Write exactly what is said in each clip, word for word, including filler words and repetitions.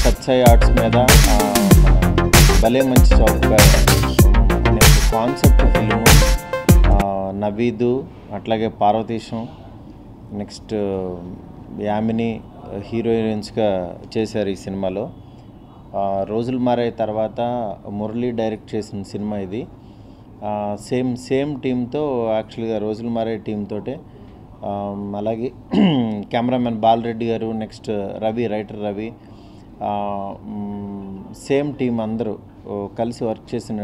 సత్సాయి arts మీద భలే మంచి చౌక అనే కాన్సెప్ట్ ఫిల్ము నవీదు అట్లాగే పార్వతీశం నెక్స్ట్ యామిని హీరోయిన్స్గా చేశారు ఈ సినిమాలో. రోజులు మారే తర్వాత మురళీ డైరెక్ట్ చేసిన సినిమా ఇది. సేమ్ సేమ్ టీంతో యాక్చువల్గా రోజులు మారే టీంతో అలాగే cameraman Balareddy garu next Ravi writer Ravi same team అందరూ కలిసి వర్క్ చేసిన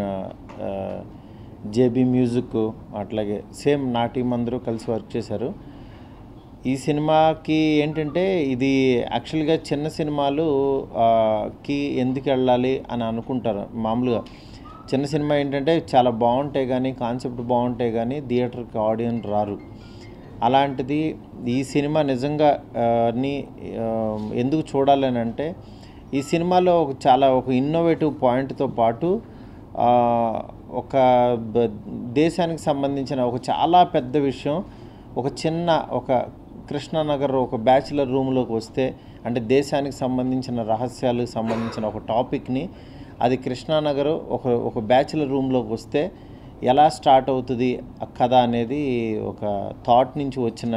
జేబీ మ్యూజిక్ అట్లాగే సేమ్ నా టీం అందరూ కలిసి వర్క్ చేశారు. ఈ సినిమాకి ఏంటంటే ఇది యాక్చువల్గా చిన్న సినిమాలు కి ఎందుకు వెళ్ళాలి అని అనుకుంటారు. మామూలుగా చిన్న సినిమా ఏంటంటే చాలా బాగుంటాయి కానీ కాన్సెప్ట్ బాగుంటాయి కానీ థియేటర్కి ఆడియన్స్ రారు. అలాంటిది ఈ సినిమా నిజంగా ని ఎందుకు చూడాలి అని అంటే ఈ సినిమాలో ఒక చాలా ఒక ఇన్నోవేటివ్ పాయింట్తో పాటు ఒక దేశానికి సంబంధించిన ఒక చాలా పెద్ద విషయం ఒక చిన్న ఒక కృష్ణానగర్ ఒక బ్యాచిలర్ రూమ్లోకి వస్తే అంటే దేశానికి సంబంధించిన రహస్యాలకు సంబంధించిన ఒక టాపిక్ని అది కృష్ణానగర్ ఒక ఒక బ్యాచిలర్ రూమ్లోకి వస్తే ఎలా స్టార్ట్ అవుతుంది కథ అనేది ఒక థాట్ నుంచి వచ్చిన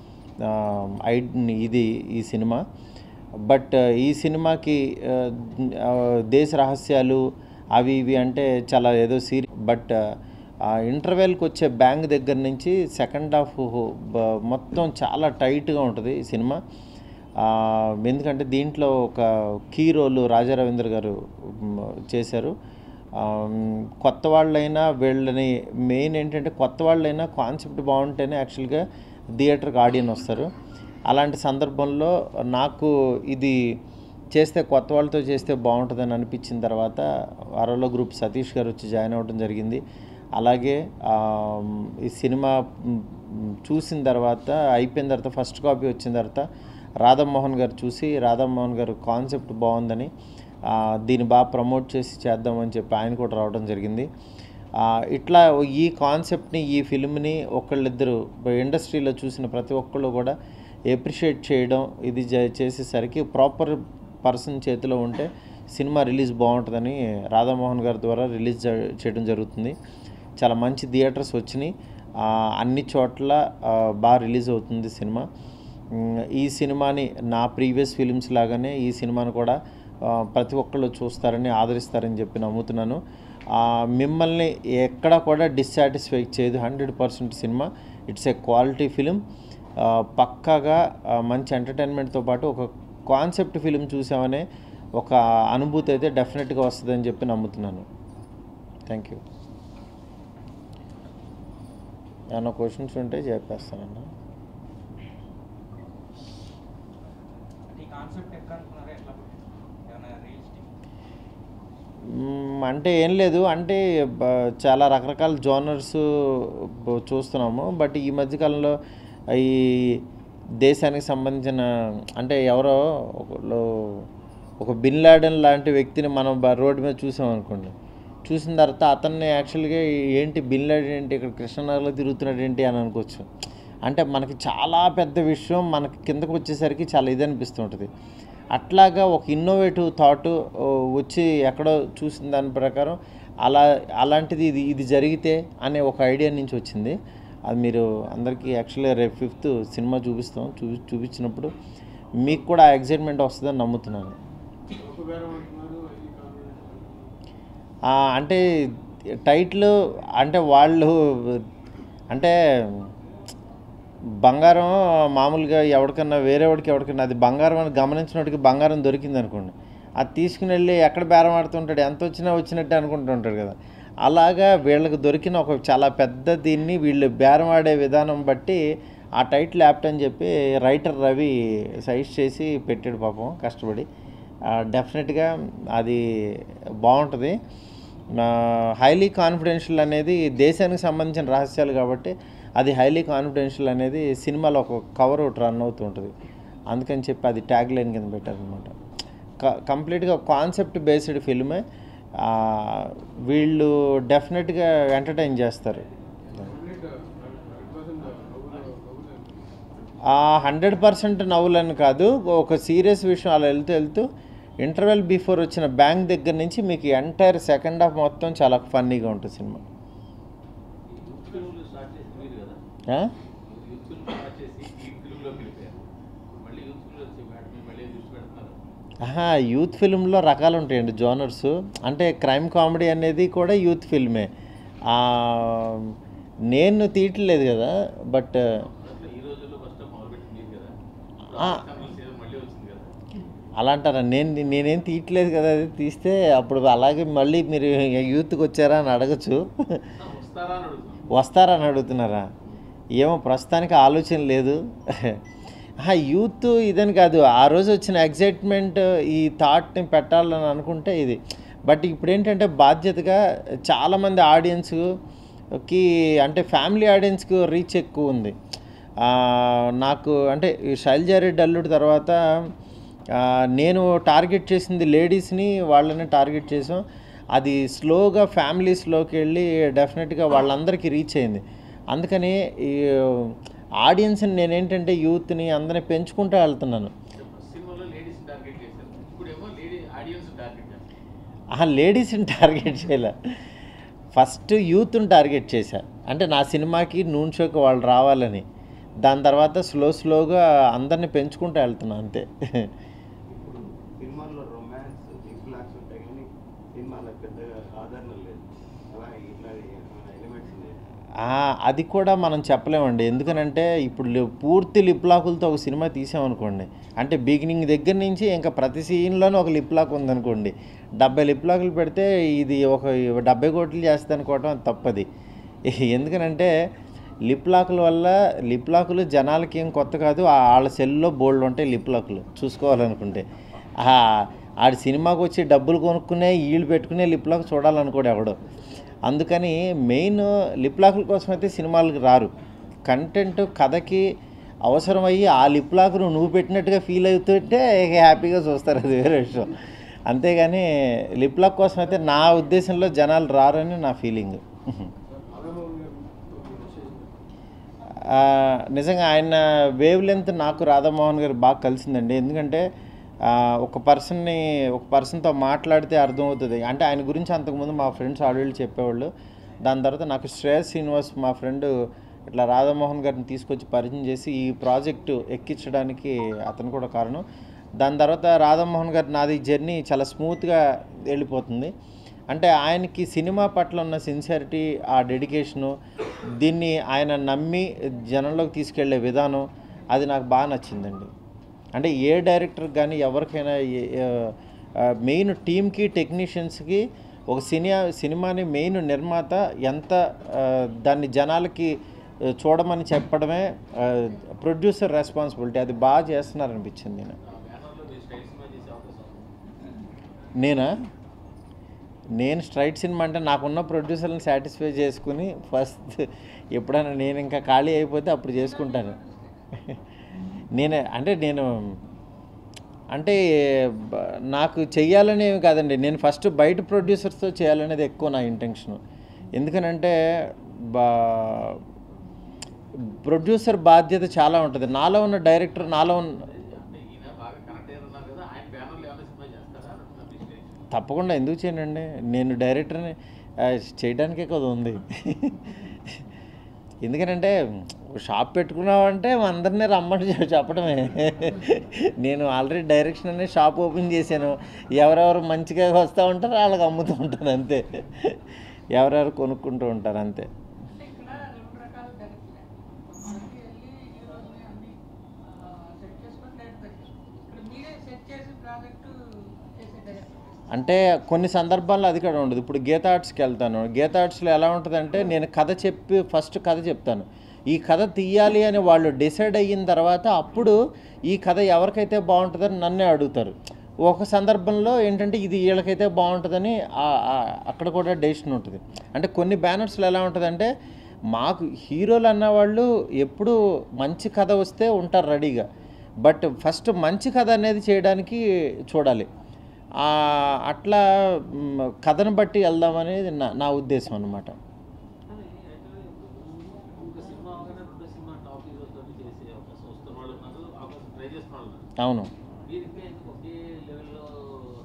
ఇది ఈ సినిమా. బట్ ఈ సినిమాకి దేశ రహస్యాలు అవి ఇవి అంటే చాలా ఏదో సీరి బట్ ఇంటర్వెల్కి వచ్చే బ్యాంక్ దగ్గర నుంచి సెకండ్ హాఫ్ మొత్తం చాలా టైట్గా ఉంటుంది ఈ సినిమా. ఎందుకంటే దీంట్లో ఒక కీ రోల్ రాజా రవీంద్ర గారు చేశారు. కొత్త వాళ్ళైనా వీళ్ళని మెయిన్ ఏంటంటే కొత్త వాళ్ళైనా కాన్సెప్ట్ బాగుంటేనే యాక్చువల్గా థియేటర్కి ఆడియన్స్ వస్తారు. అలాంటి సందర్భంలో నాకు ఇది చేస్తే కొత్త వాళ్ళతో చేస్తే బాగుంటుందని అనిపించిన తర్వాత అరలో గ్రూప్ సతీష్ గారు వచ్చి జాయిన్ అవ్వడం జరిగింది. అలాగే ఈ సినిమా చూసిన తర్వాత అయిపోయిన తర్వాత ఫస్ట్ కాపీ వచ్చిన తర్వాత రాధామోహన్ గారు చూసి రాధామోహన్ గారు కాన్సెప్ట్ బాగుందని దీన్ని బాగా ప్రమోట్ చేసి చేద్దామని చెప్పి ఆయన కూడా రావడం జరిగింది. ఇట్లా ఈ కాన్సెప్ట్ని ఈ ఫిల్మ్ని ఒకళ్ళిద్దరు ఇండస్ట్రీలో చూసిన ప్రతి ఒక్కళ్ళు కూడా ఎప్రిషియేట్ చేయడం ఇది చేసేసరికి ప్రాపర్ పర్సన్ చేతిలో ఉంటే సినిమా రిలీజ్ బాగుంటుందని రాధామోహన్ గారి ద్వారా రిలీజ్ చేయడం జరుగుతుంది. చాలా మంచి థియేటర్స్ వచ్చినాయి, అన్ని చోట్ల బాగా రిలీజ్ అవుతుంది సినిమా. ఈ సినిమాని నా ప్రీవియస్ ఫిలిమ్స్ లాగానే ఈ సినిమాని కూడా ప్రతి ఒక్కళ్ళు చూస్తారని ఆదరిస్తారని చెప్పి నమ్ముతున్నాను. మిమ్మల్ని ఎక్కడ కూడా డిస్సాటిస్ఫై చేయదు. హండ్రెడ్ పర్సెంట్ సినిమా ఇట్స్ ఏ క్వాలిటీ ఫిలిం. పక్కాగా మంచి ఎంటర్టైన్మెంట్తో పాటు ఒక కాన్సెప్ట్ ఫిలిం చూసామనే ఒక అనుభూతి అయితే డెఫినెట్గా వస్తుందని చెప్పి నమ్ముతున్నాను. Thank you. ఏమన్నా క్వశ్చన్స్ ఉంటే చెప్పేస్తానన్నా. అంటే ఏం లేదు, అంటే చాలా రకరకాల జోనర్స్ చూస్తున్నాము. బట్ ఈ మధ్యకాలంలో ఈ దేశానికి సంబంధించిన అంటే ఎవరో ఒకళ్ళు ఒక బిన్ లాడెన్ లాంటి వ్యక్తిని మనం రోడ్డు మీద చూసాం అనుకోండి, చూసిన తర్వాత అతన్ని యాక్చువల్గా ఏంటి బిన్ లాడెన్ ఏంటి ఇక్కడ కృష్ణనగర్లో తిరుగుతున్నాడు ఏంటి అని అనుకోవచ్చు. అంటే మనకి చాలా పెద్ద విషయం మనకి కిందకు వచ్చేసరికి చాలా ఇది అనిపిస్తుంటుంది. అట్లాగా ఒక ఇన్నోవేటివ్ థాట్ వచ్చి ఎక్కడో చూసిన దాని ప్రకారం అలా అలాంటిది ఇది ఇది జరిగితే అనే ఒక ఐడియా నుంచి వచ్చింది. అది మీరు అందరికీ యాక్చువల్గా రేపు ఫిఫ్త్ సినిమా చూపిస్తాం. చూ చూపించినప్పుడు మీకు కూడా ఎగ్జైట్మెంట్ వస్తుందని నమ్ముతున్నాను. అంటే టైటిల్ అంటే వాళ్ళు అంటే బంగారం మామూలుగా ఎవరికన్నా వేరేవాడికి ఎవరికన్నా అది బంగారం అని గమనించినోడికి బంగారం దొరికింది అనుకోండి, అది తీసుకుని వెళ్ళి ఎక్కడ బేరం ఆడుతుంటాడు, ఎంత వచ్చినా వచ్చినట్టే అనుకుంటుంటాడు కదా. అలాగా వీళ్ళకి దొరికిన ఒక చాలా పెద్ద దీన్ని వీళ్ళు బేరం ఆడే విధానం బట్టి ఆ టైటిల్ యాప్ట్ అని చెప్పి రైటర్ రవి సజెస్ట్ చేసి పెట్టాడు పాపం కష్టపడి. డెఫినెట్గా అది బాగుంటుంది. హైలీ కాన్ఫిడెన్షియల్ అనేది దేశానికి సంబంధించిన రహస్యాలు కాబట్టి అది హైలీ కాన్ఫిడెన్షియల్ అనేది సినిమాలో ఒక కవర్ ఒకటి రన్ అవుతూ ఉంటుంది. అందుకని చెప్పి అది ట్యాగ్ లైన్ కింద పెట్టారనమాట. కంప్లీట్గా కాన్సెప్ట్ బేస్డ్ ఫిల్మే. వీళ్ళు డెఫినెట్గా ఎంటర్టైన్ చేస్తారు. హండ్రెడ్ పర్సెంట్ నవ్వులని కాదు, ఒక సీరియస్ విషయం అలా వెళ్తూ వెళ్తూ ఇంటర్వెల్ బిఫోర్ వచ్చిన బ్యాంక్ దగ్గర నుంచి మీకు ఎంటైర్ సెకండ్ హాఫ్ మొత్తం చాలా ఫన్నీగా ఉంటుంది సినిమా. ఆహా, యూత్ ఫిల్మ్లో రకాలు ఉంటాయండి, జోనర్స్. అంటే క్రైమ్ కామెడీ అనేది కూడా యూత్ ఫిల్మే. నేను తీయట్లేదు కదా, బట్ అలా అంటారా? నేను నేనేం తీయట్లేదు కదా, అది తీస్తే అప్పుడు అలాగే మళ్ళీ మీరు యూత్కి వచ్చారా అని అడగచ్చు. వస్తారా అని అడుగుతున్నారా? ఏమో, ప్రస్తుతానికి ఆలోచన లేదు. యూత్ ఇదని కాదు, ఆ రోజు వచ్చిన ఎగ్జైట్మెంట్ ఈ థాట్ని పెట్టాలని అనుకుంటే ఇది. బట్ ఇప్పుడు ఏంటంటే బాధ్యతగా చాలామంది ఆడియన్స్కి, అంటే ఫ్యామిలీ ఆడియన్స్కి రీచ్ ఎక్కువ ఉంది. నాకు అంటే శైలజారెడ్డి అల్లుడు తర్వాత నేను టార్గెట్ చేసింది లేడీస్ని, వాళ్ళని టార్గెట్ చేసాం. అది స్లోగా ఫ్యామిలీస్లోకి వెళ్ళి డెఫినెట్గా వాళ్ళందరికీ రీచ్ అయింది. అందుకని ఈ ఆడియన్స్ని నేనేంటంటే యూత్ని అందరిని పెంచుకుంటూ వెళ్తున్నాను. లేడీస్ని టార్గెట్ చేయలే, ఫస్ట్ యూత్ని టార్గెట్ చేశా. అంటే నా సినిమాకి నూన్ షోకి వాళ్ళు రావాలని. దాని తర్వాత స్లో స్లోగా అందరిని పెంచుకుంటూ వెళ్తున్నాను అంతే. అది కూడా మనం చెప్పలేమండి. ఎందుకనంటే ఇప్పుడు పూర్తి లిప్ లాకులతో ఒక సినిమా తీసామనుకోండి, అంటే బిగినింగ్ దగ్గర నుంచి ఇంకా ప్రతి సీన్లోనూ ఒక లిప్ లాక్ ఉందనుకోండి, డెబ్బై లిప్ లాకులు పెడితే ఇది ఒక డెబ్బై కోట్లు చేస్తుంది అనుకోవటం అది తప్పది. ఎందుకనంటే లిప్ లాకుల వల్ల, లిప్ లాకులు జనాలకి ఏం కొత్త కాదు, వాళ్ళ సెల్లో బోల్డ్ ఉంటాయి లిప్ లాకులు చూసుకోవాలనుకుంటే. ఆడి సినిమాకి వచ్చి డబ్బులు కొనుక్కునే వీళ్ళు పెట్టుకునే లిప్ లాక్ చూడాలనుకోడు ఎవడో. అందుకని మెయిన్ లిప్ లాకుల కోసం అయితే సినిమాలకు రారు. కంటెంట్ కథకి అవసరమయ్యి ఆ లిప్ లాక్ను నువ్వు పెట్టినట్టుగా ఫీల్ అవుతుంటే హ్యాపీగా చూస్తారు, అది వేరే విషయం. అంతేగాని లిప్ లాక్ కోసం అయితే నా ఉద్దేశంలో జనాలు రారని నా ఫీలింగ్. నిజంగా ఆయన వేవ్ లెంత్ నాకు రాధామోహన్ గారు బాగా కలిసిందండి. ఎందుకంటే ఒక పర్సన్ని ఒక పర్సన్తో మాట్లాడితే అర్థమవుతుంది. అంటే ఆయన గురించి అంతకుముందు మా ఫ్రెండ్స్ ఆల్రెడీ చెప్పేవాళ్ళు. దాని తర్వాత నాకు శ్రేయస్ శ్రీనివాస్ మా ఫ్రెండ్ ఇట్లా రాధామోహన్ గారిని తీసుకొచ్చి పరిచయం చేసి ఈ ప్రాజెక్టు ఎక్కించడానికి అతను కూడా కారణం. దాని తర్వాత రాధామోహన్ గారి నాది జర్నీ చాలా స్మూత్గా వెళ్ళిపోతుంది. అంటే ఆయనకి సినిమా పట్ల ఉన్న సిన్సియారిటీ, ఆ డెడికేషను, దీన్ని ఆయన నమ్మి జనంలోకి తీసుకెళ్లే విధానం, అది నాకు బాగా నచ్చిందండి. అంటే ఏ డైరెక్టర్ కానీ ఎవరికైనా మెయిన్ టీమ్కి, టెక్నీషియన్స్కి ఒక సినిమా సినిమాని మెయిన్ నిర్మాత ఎంత దాన్ని జనాలకి చూడమని చెప్పడమే ప్రొడ్యూసర్ రెస్పాన్సిబిలిటీ. అది బాగా చేస్తున్నారనిపించింది. నేను నేనా నేను స్ట్రైట్ సినిమా అంటే నాకున్న ప్రొడ్యూసర్ని సాటిస్ఫై చేసుకుని ఫస్ట్ ఎప్పుడైనా నేను ఇంకా ఖాళీ అయిపోతే అప్పుడు చేసుకుంటాను. నేనే అంటే నేను అంటే నాకు చెయ్యాలనేవి కాదండి, నేను ఫస్ట్ బయట ప్రొడ్యూసర్స్తో చేయాలనేది ఎక్కువ నా ఇంటెన్షను. ఎందుకనంటే బా ప్రొడ్యూసర్ బాధ్యత చాలా ఉంటుంది. నాలో ఉన్న డైరెక్టర్, నాలో ఉన్న తప్పకుండా ఎందుకు చేయనండి, నేను డైరెక్టర్ని చేయడానికే కదా ఉంది. ఎందుకనంటే షాప్ పెట్టుకున్నామంటే అందరినీ రమ్మని చెప్పడమే. నేను ఆల్రెడీ డైరెక్షన్ అనే షాప్ ఓపెన్ చేశాను. ఎవరెవరు మంచిగా వస్తూ ఉంటారో వాళ్ళకి అమ్ముతూ ఉంటాను అంతే. ఎవరెవరు కొనుక్కుంటూ ఉంటారు అంతే. అంటే కొన్ని సందర్భాల్లో అది కూడా ఉండదు. ఇప్పుడు గీతా ఆర్ట్స్కి వెళ్తాను. గీతా ఆర్ట్స్లో ఎలా ఉంటుందంటే నేను కథ చెప్పి ఫస్ట్ కథ చెప్తాను. ఈ కథ తీయాలి అని వాళ్ళు డిసైడ్ అయిన తర్వాత అప్పుడు ఈ కథ ఎవరికైతే బాగుంటుందని నన్నే అడుగుతారు. ఒక సందర్భంలో ఏంటంటే ఇది వీళ్ళకైతే బాగుంటుందని అక్కడ కూడా డెసిషన్ ఉంటుంది. అంటే కొన్ని బ్యానర్స్లో ఎలా ఉంటుందంటే మాకు హీరోలు అన్నవాళ్ళు ఎప్పుడు మంచి కథ వస్తే ఉంటారు రెడీగా, బట్ ఫస్ట్ మంచి కథ అనేది చేయడానికి చూడాలి. అట్లా కథను బట్టి వెళ్దామనేది నా నా ఉద్దేశం అన్నమాట. అవును,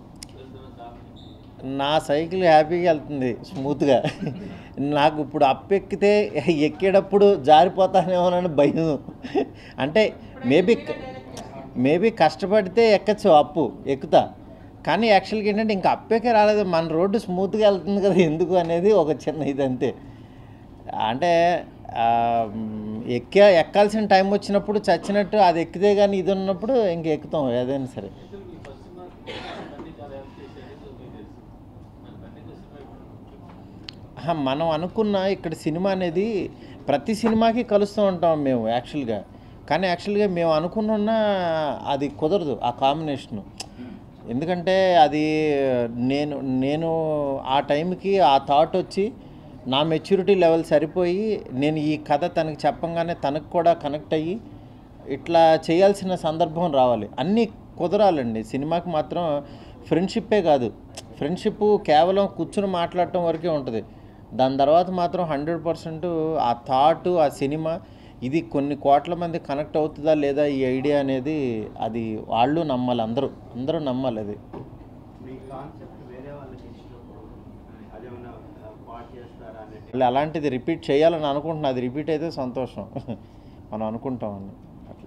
నా సైకిల్ హ్యాపీగా వెళ్తుంది స్మూత్గా. నాకు ఇప్పుడు అప్ ఎక్కితే ఎక్కేటప్పుడు జారిపోతానేమోనని భయం. అంటే మేబీ మేబీ కష్టపడితే ఎక్కచ్చు, అప్పు ఎక్కుతా. కానీ యాక్చువల్గా ఏంటంటే ఇంకా అప్పేకే రాలేదు, మన రోడ్డు స్మూత్గా వెళ్తుంది కదా ఎందుకు అనేది ఒక చిన్న ఇది అంతే. అంటే ఎక్కా ఎక్కాల్సిన టైం వచ్చినప్పుడు చచ్చినట్టు అది ఎక్కితే కానీ ఇది ఉన్నప్పుడు ఇంక ఎక్కుతాం ఏదైనా సరే. మనం అనుకున్న ఇక్కడ సినిమా అనేది ప్రతి సినిమాకి కలుస్తూ ఉంటాం మేము యాక్చువల్గా. కానీ యాక్చువల్గా మేము అనుకున్న అది కుదరదు ఆ కాంబినేషను. ఎందుకంటే అది నేను నేను ఆ టైంకి ఆ థాట్ వచ్చి నా మెచ్యూరిటీ లెవెల్ సరిపోయి నేను ఈ కథ తనకి చెప్పంగానే తనకు కూడా కనెక్ట్ అయ్యి ఇట్లా చేయాల్సిన సందర్భం రావాలి. అన్నీ కుదరాలండి. సినిమాకి మాత్రం ఫ్రెండ్షిప్పే కాదు, ఫ్రెండ్షిప్ కేవలం కూర్చుని మాట్లాడటం వరకే ఉంటుంది. దాని తర్వాత మాత్రం హండ్రెడ్ పర్సెంట్ ఆ థాట్ ఆ సినిమా ఇది కొన్ని కోట్ల మంది కనెక్ట్ అవుతుందా లేదా ఈ ఐడియా అనేది అది వాళ్ళు నమ్మాలి, అందరూ అందరూ నమ్మాలి. అది అలాంటిది రిపీట్ చేయాలని అనుకుంటున్నా. అది రిపీట్ అయితే సంతోషం, మనం అనుకుంటామని. అట్లా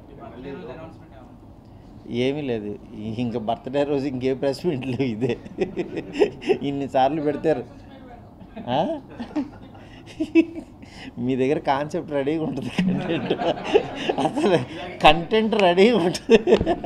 ఏమీ లేదు. ఇంకా బర్త్డే రోజు ఇంకే ప్రెస్ మీట్లు ఇదే ఇన్నిసార్లు పెడతారు. మీ దగ్గర కాన్సెప్ట్ రెడీగా ఉంటుంది, కంటెంట్ అసలు కంటెంట్ రెడీగా ఉంటుంది.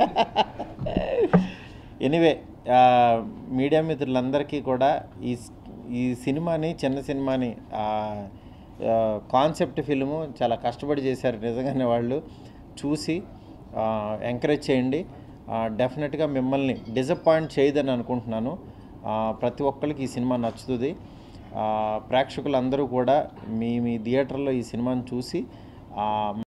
ఎనీవే మీడియా మిత్రులందరికీ కూడా ఈ ఈ సినిమాని చిన్న సినిమాని కాన్సెప్ట్ ఫిల్ము చాలా కష్టపడి చేశారు నిజంగానే. వాళ్ళు చూసి ఎంకరేజ్ చేయండి. డెఫినెట్గా మిమ్మల్ని డిసప్పాయింట్ చేయదని అనుకుంటున్నాను. ప్రతి ఒక్కరికి ఈ సినిమా నచ్చుతుంది. ప్రేక్షకులందరూ కూడా మీ మీ థియేటర్లో ఈ సినిమాని చూసి